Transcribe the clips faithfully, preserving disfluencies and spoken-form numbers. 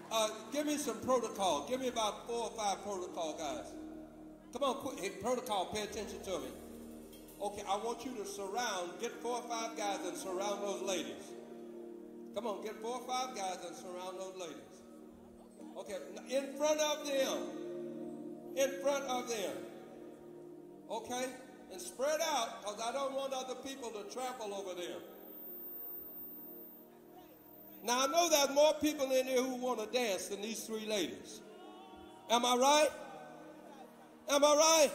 Uh, give me some protocol. Give me about four or five protocol guys. Come on, quick. Hey, protocol, pay attention to me. Okay, I want you to surround, get four or five guys and surround those ladies. Come on, get four or five guys and surround those ladies. Okay, in front of them. In front of them. Okay? And spread out, because I don't want other people to trample over them. Now, I know there's more people in here who want to dance than these three ladies. Am I right? Am I right?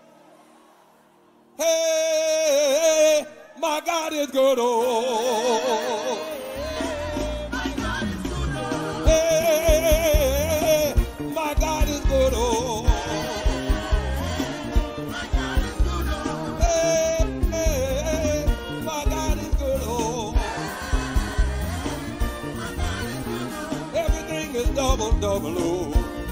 Hey, my God is good. Oh, my God is good. Oh. Hey, my God is good. Oh, my God is good. Oh. Hey, hey, my God is good. Oh, my God is good. Oh. Everything is double, double. Oh.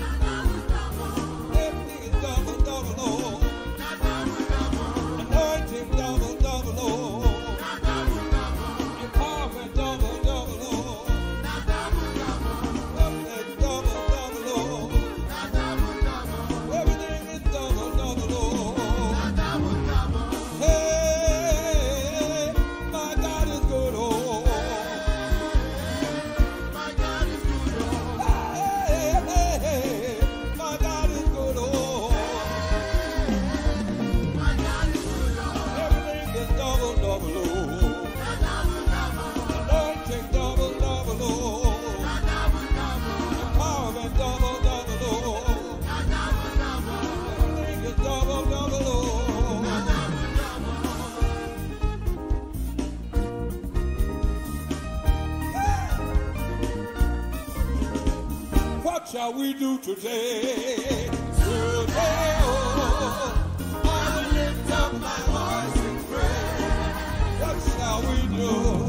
What shall we do today? Today, oh, I will lift up my voice in prayer. What shall we do?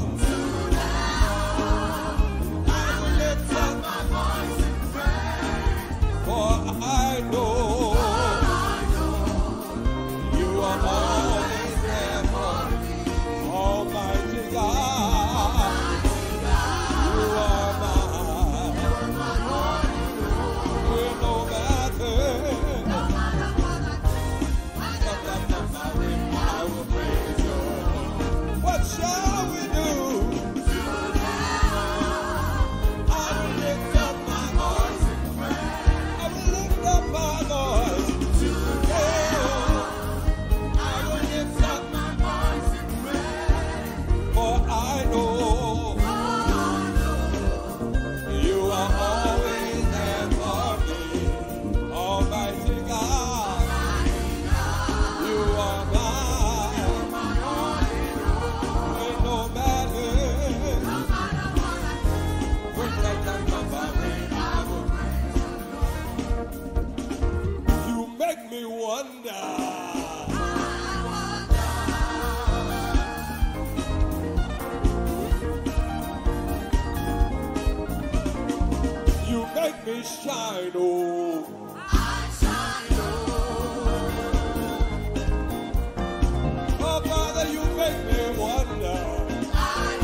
Today, I will lift up my voice in prayer. For I know, you are always there for me, Almighty God. You are mine. No matter, no matter what I do, I will praise you. What shall we do? I will lift up my voice in prayer. I will lift up my voice today. I will lift up my voice in prayer. For I know you are always there for me. Almighty God, you are mine. Ain't no matter, when that time comes my way, I will praise you. You make me wonder. You make me shine, oh. Oh, Father, you make me wonder. I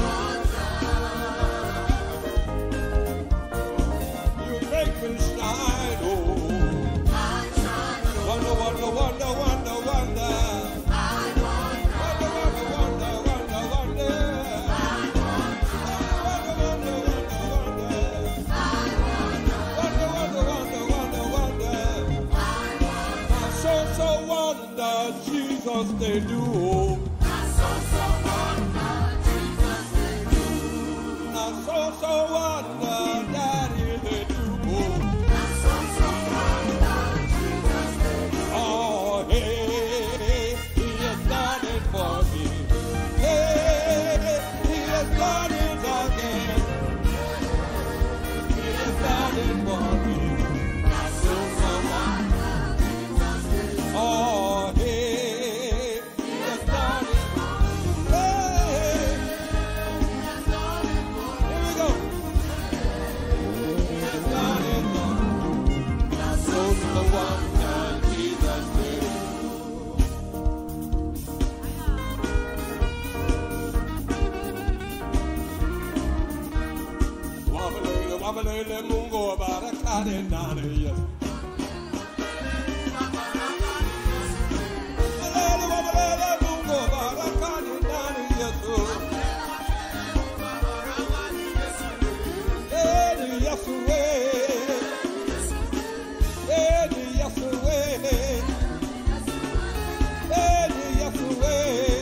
wonder. You make me shine, oh. I shine, oh. Wonder, wonder, wonder, wonder, wonder. I wonder. Wonder, wonder, wonder, wonder, wonder. I wonder. Wonder, wonder, wonder, wonder. I wonder. Wonder, wonder, wonder, wonder, wonder. I wonder. My soul so wonder, Jesus, they do. My soul so wonder, Jesus, they do. My soul so wonder, Daddy, they do. My soul so wonder, Jesus, they do. Oh, hey, He has done it for me. Hey, He has done it again. He has done it for me. My soul so wonder, Jesus, they do. Oh, hey, He has done it. Hey, He has done it for me. Here we go. He has done it for me. My soul so wonder, Jesus, they do. Wobble, wobble, Wabalele Mungu barakade nane Yesu. Wabalele wabalele Mungu barakade nane Yesu. Edi Yesu we. Edi Yesu we. Edi Yesu we.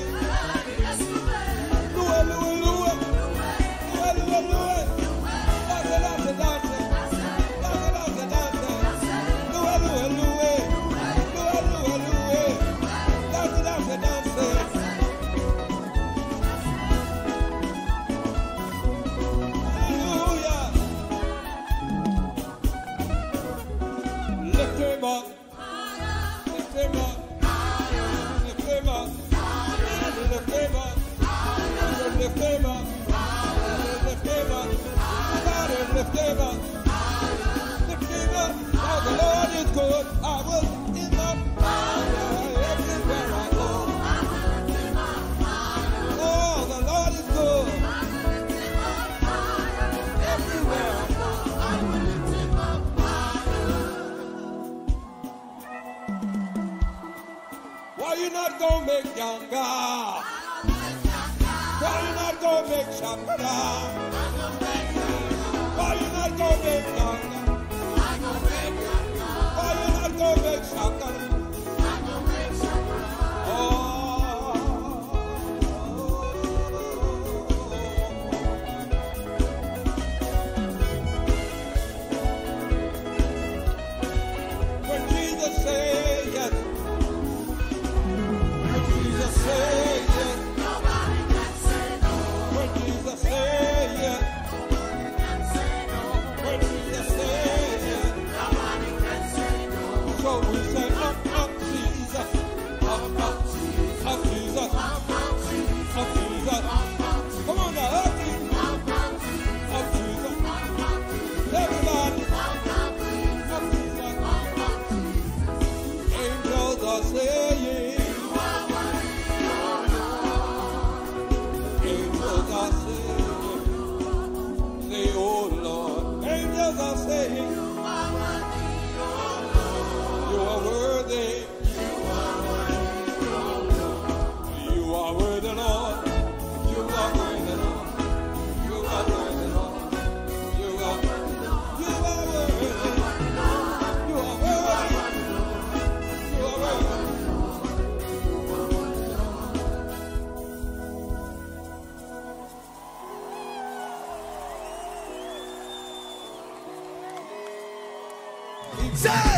Lue lue lue. Lue lue lue. Dance dance dance. Dance dance dance. Lue lue lue. Lue lue lue. Dance dance dance. Hallelujah. Lift him up. Lift him up. Lift him up. Lift him up. Lift him up. Lift him up. Somebody lift him up. Lift him up. Now the Lord is good. I will lift him up. Everywhere I go. Oh, the Lord is good. Everywhere I go. Why you not gonna make younger? Why you not gonna make Shakara? Why you not gonna make younger? Why you not gonna make Shakara? Oh. When Jesus said yes, when Jesus said yes, when Jesus said yes, when Jesus said yes, so we say up, up, Jesus, up, up, up, Jesus, up, Jesus. Come on now, up, up, Jesus. Everybody, up, Jesus. Angels are saying, angels are saying, say, oh Lord. Angels are saying, you are worthy. You are worthy, Lord. You are worthy, Lord. You are worthy, Lord. You are you are worthy. You are worthy. You are worthy. Say